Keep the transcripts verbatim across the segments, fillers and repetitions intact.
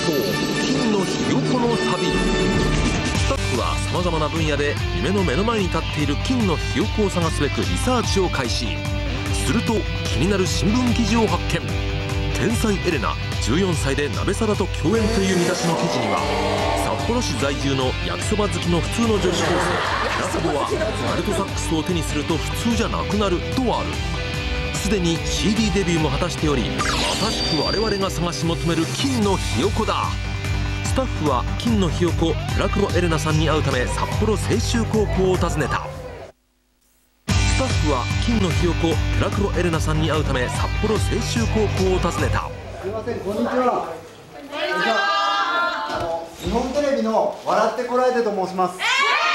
報金のひよこの旅。スタッフはさまざまな分野で夢の目の前に立っている金のひよこを探すべくリサーチを開始。すると気になる新聞記事を発見。天才エレナじゅうよんさいで鍋皿と共演という見出しの記事には、札幌市在住の焼きそば好きの普通の女子高生寺久保はアルトサックスを手にすると普通じゃなくなるとある。すでに シーディー デビューも果たしており、まさしく我々が探し求める金のひよこだ。スタッフは金のひよこ寺久保エレナさんに会うため札幌清修高校を訪ねた。スタッフは金のひよこ寺久保エレナさんに会うため札幌清修高校を訪ねた。 すみません、こんにちは。こんにちは。あの日本テレビの笑ってこらえてと申します。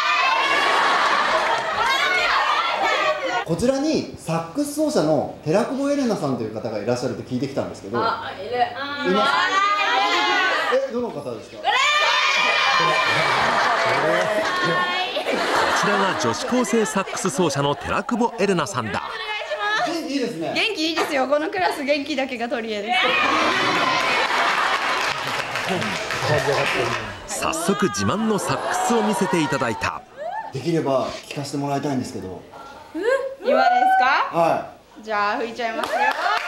こちらにサックス奏者の寺久保エレナさんという方がいらっしゃると聞いてきたんですけど。あ、いる。います。え、どの方ですか。こちらが女子高生サックス奏者の寺久保エレナさんだ。 元気いいですね。 元気いいですよ。このクラス元気だけが取り柄です。 早速自慢のサックスを見せていただいた。 できれば聞かせてもらいたいんですけど。 今ですか。 はい。 じゃあ吹いちゃいますよ。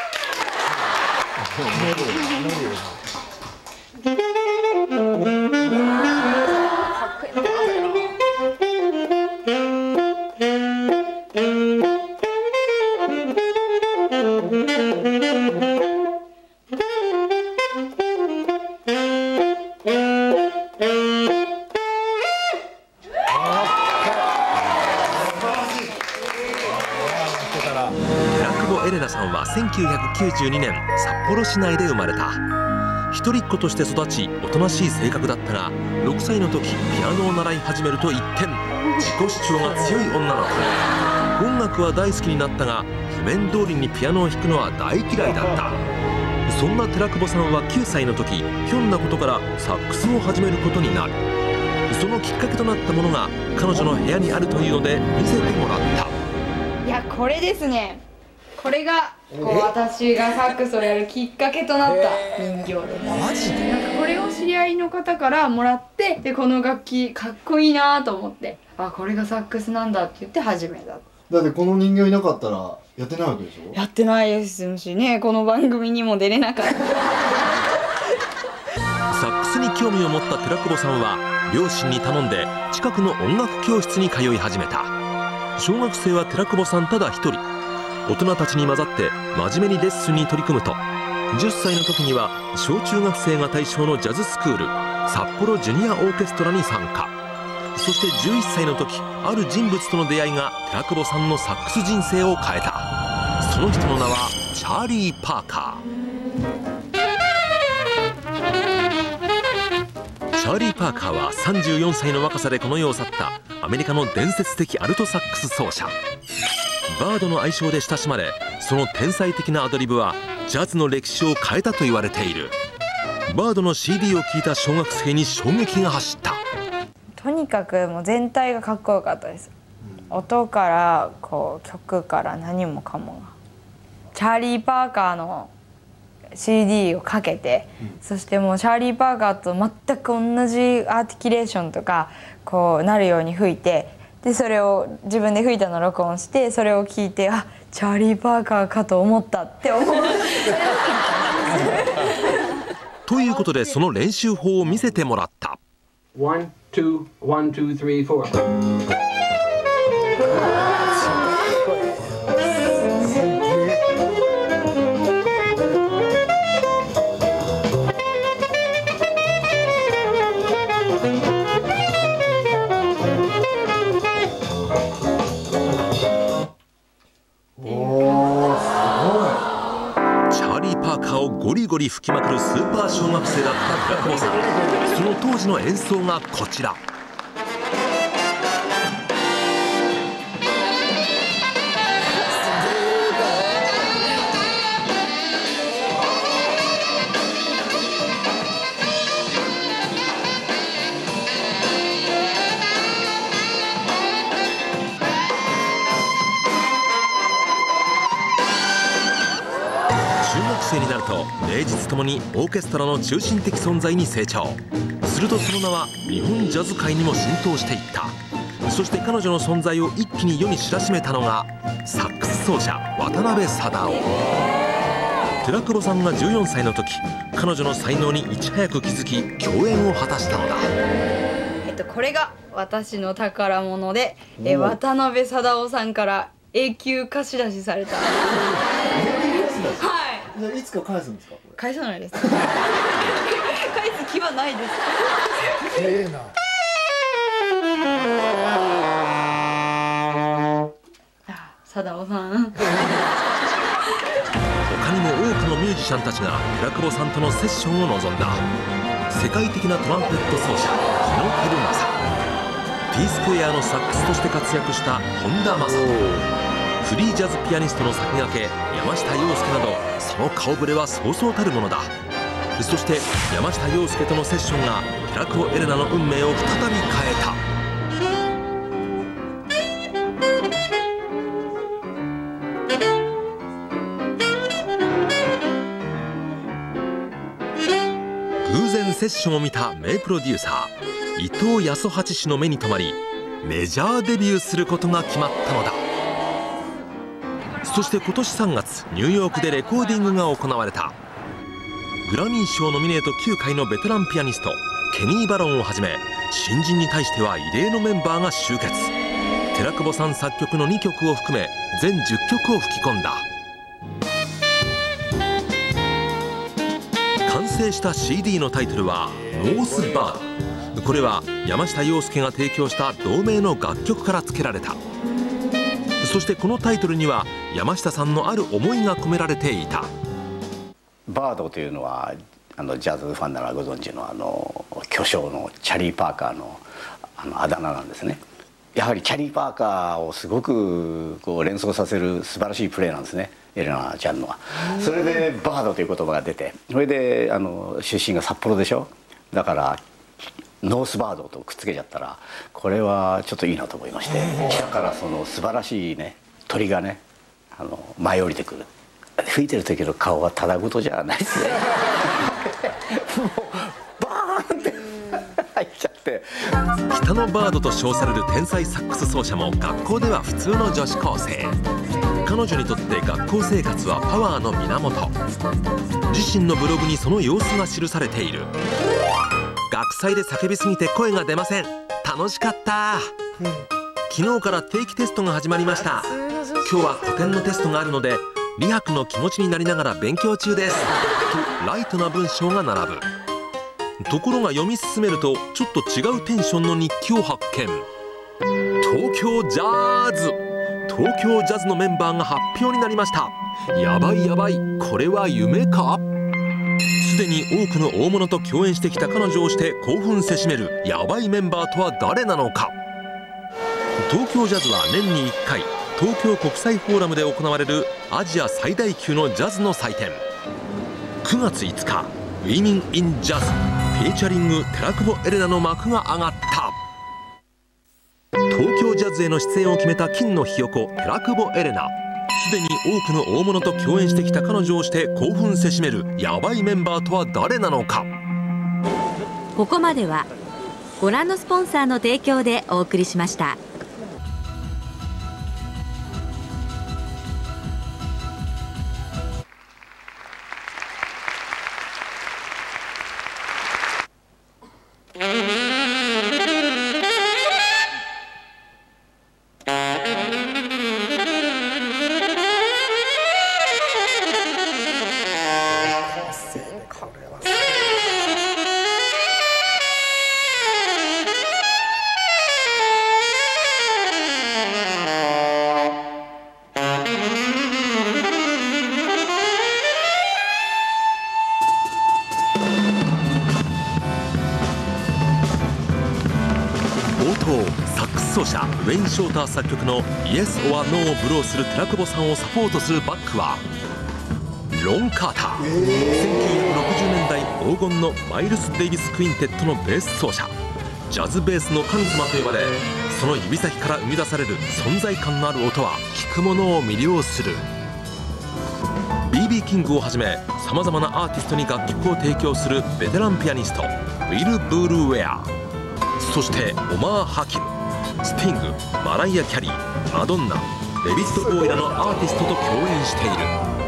エレナさんはせんきゅうひゃくきゅうじゅうにねん札幌市内で生まれた。一人っ子として育ちおとなしい性格だったが、ろくさいの時ピアノを習い始めると一転、自己主張が強い女の子。音楽は大好きになったが譜面通りにピアノを弾くのは大嫌いだった。そんな寺久保さんはきゅうさいの時、ひょんなことからサックスを始めることになる。そのきっかけとなったものが彼女の部屋にあるというので見せてもらった。 いや、これですね。これがこう私がサックスをやるきっかけとなった人形です。マジで？なんかこれを知り合いの方からもらって、でこの楽器かっこいいなと思って、あ、これがサックスなんだって言って始めた。 だってこの人形いなかったらやってないわけでしょ。 やってないですしね、この番組にも出れなかった。 サックスに興味を持った寺久保さんは両親に頼んで近くの音楽教室に通い始めた。小学生は寺久保さんただ一人。大人たちに混ざって真面目にレッスンに取り組むと、じゅっさいの時には小中学生が対象のジャズスクール札幌ジュニアオーケストラに参加。そしてじゅういっさいの時、ある人物との出会いが寺久保さんのサックス人生を変えた。その人の名はチャーリー・パーカー。チャーリー・パーカーはさんじゅうよんさいの若さでこの世を去ったアメリカの伝説的アルトサックス奏者。バードの愛称で親しまれ、その天才的なアドリブはジャズの歴史を変えたと言われている。バードの シーディー を聴いた小学生に衝撃が走った。 とにかくもう全体がかっこよかったです。音からこう曲から何もかもが。チャーリー・パーカーの シーディー をかけて、うん、そしてもうチャーリー・パーカーと全く同じアーティキュレーションとかこうなるように吹いて、でそれを自分で吹いたのを録音して、それを聞いて、あ、チャーリー・パーカーかと思ったって思う。 ということでその練習法を見せてもらった。 ワン、ツー、ワン、ツー、スリー、フォー。 ゴリゴリ吹きまくるスーパー小学生だった寺久保さん。その当時の演奏がこちら。中学生になると明名実ともにオーケストラの中心的存在に成長。するとその名は日本ジャズ界にも浸透していった。そして彼女の存在を一気に世に知らしめたのがサックス奏者渡辺貞夫。寺久保さんがじゅうよんさいの時、彼女の才能にいち早く気づき共演を果たしたのだ。 えっとこれが私の宝物で、え渡辺貞夫さんから永久貸し出しされた。はい。 じゃあいつか返すんですか？ 返さないです。返す気はないです。 ええな。 貞夫さん。 他にも多くのミュージシャンたちが寺久保さんとのセッションを望んだ。世界的なトランペット奏者日野照正、Pスクエアのサックスとして活躍した本田正人、フリージャズピアニストの先駆け山下洋輔など、その顔ぶれはそうそうたるものだ。そして山下洋輔とのセッションが寺久保エレナの運命を再び変えた。偶然セッションを見た名プロデューサー伊藤康八氏の目に留まり、メジャーデビューすることが決まったのだ。そして今年さんがつ、ニューヨークでレコーディングが行われた。グラミー賞ノミネートきゅうかいのベテランピアニストケニー・バロンをはじめ、新人に対しては異例のメンバーが集結。寺久保さん作曲のにきょくを含め全じゅっきょくを吹き込んだ。完成した シーディー のタイトルは「ノースバード」。これは山下洋輔が提供した同名の楽曲から付けられた。そしてこのタイトルには山下さんのある思いが込められていた。 バードというのはあのジャズファンならご存知のあの巨匠のチャリー・パーカーのあのあだ名なんですね。やはりチャリー・パーカーをすごくこう連想させる素晴らしいプレーなんですね、エレナちゃんのは。それでバードという言葉が出て、それであの出身が札幌でしょ。だからノースバードとくっつけちゃったら、これはちょっといいなと思いまして、下からその素晴らしいね鳥がねあの舞い降りてくる。吹いてる時の顔はただごとじゃないですね。もうバーンって入っちゃって。 北のバードと称される天才サックス奏者も学校では普通の女子高生。彼女にとって学校生活はパワーの源。自身のブログにその様子が記されている。学祭で叫びすぎて声が出ません。楽しかった。昨日から定期テストが始まりました。今日は古典のテストがあるので理白の気持ちになりながら勉強中ですとライトな文章が並ぶ。ところが読み進めるとちょっと違うテンションの日記を発見。東京ジャズ東京ジャズのメンバーが発表になりました。やばいやばい、これは夢か。すでに多くの大物と共演してきた彼女をして興奮せしめるやばいメンバーとは誰なのか。東京ジャズは年にいっかい東京国際フォーラムで行われるアジア最大級のジャズの祭典。くがついつか「Women in Jazz」フィーチャリング寺久保エレナの幕が上がった。東京ジャズへの出演を決めた金のひよこ寺久保エレナ。すでに多くの大物と共演してきた彼女をして興奮せしめるヤバいメンバーとは誰なのか。 ここまではご覧のスポンサーの提供でお送りしました。 サックス奏者ウェイン・ショーター作曲の「イエス・オア・ノー」をブローする寺久保さんをサポートするバックはロン・カーター、えー、せんきゅうひゃくろくじゅうねんだい黄金のマイルス・デイビス・クインテットのベース奏者。ジャズベースの神様と呼ばれ、その指先から生み出される存在感のある音は聴く者を魅了する。 ビービービー キングをはじめさまざまなアーティストに楽曲を提供するベテランピアニストウィル・ブールウェア、そしてオマー・ハキム、スティング、マライア・キャリー、マドンナ、デビッド・ボーイらのアーティストと共演している。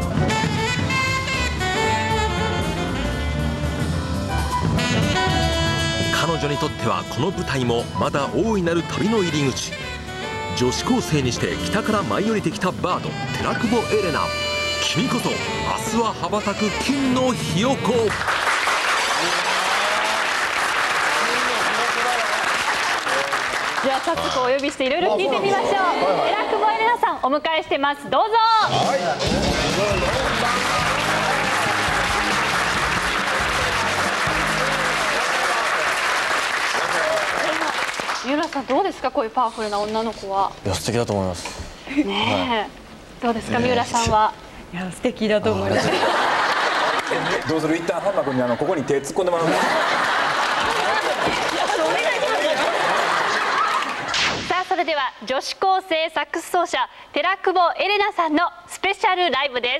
彼女にとってはこの舞台もまだ大いなる旅の入り口。女子高生にして北から舞い降りてきたバード寺久保エレナ、君こそ明日は羽ばたく金のひよこ。 では早速お呼びしていろいろ聞いてみましょう。寺久保エレナさんお迎えしてます。どうぞ。はい三浦さんどうですか、こういうパワフルな女の子は。 いや素敵だと思います。 ねえ、はい、どうですか三浦さんは。 いや素敵だと思います。 どうする、一旦ハンマ君にあのここに手突っ込んでもらう。 さあそれでは女子高生サックス奏者寺久保エレナさんのスペシャルライブです。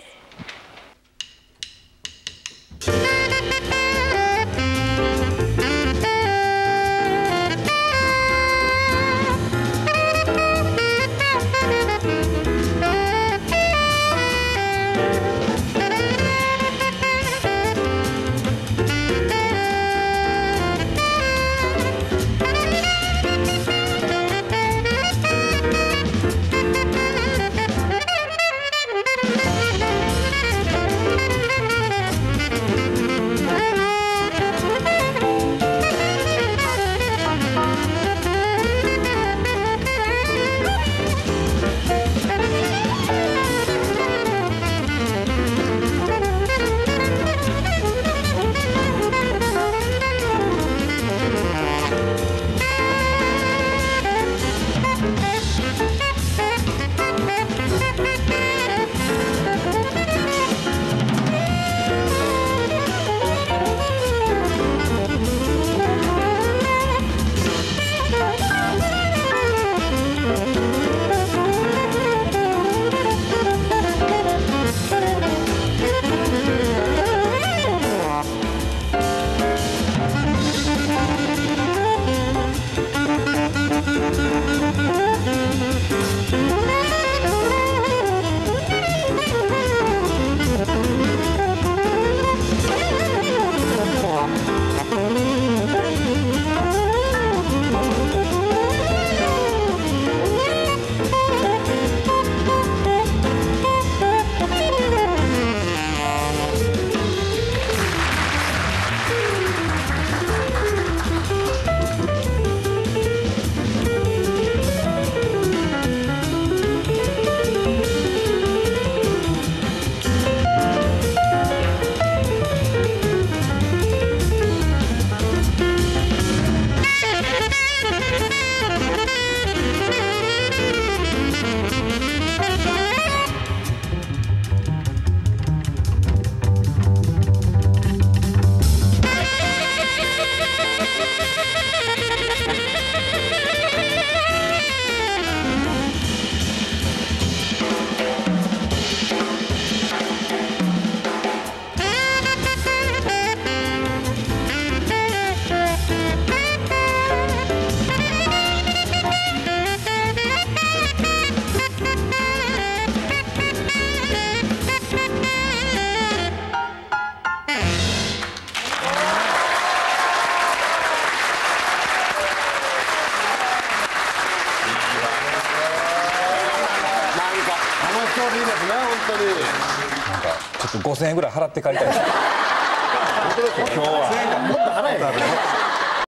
ごせんえんぐらい払って帰りたいです。今日はもっと払えばね。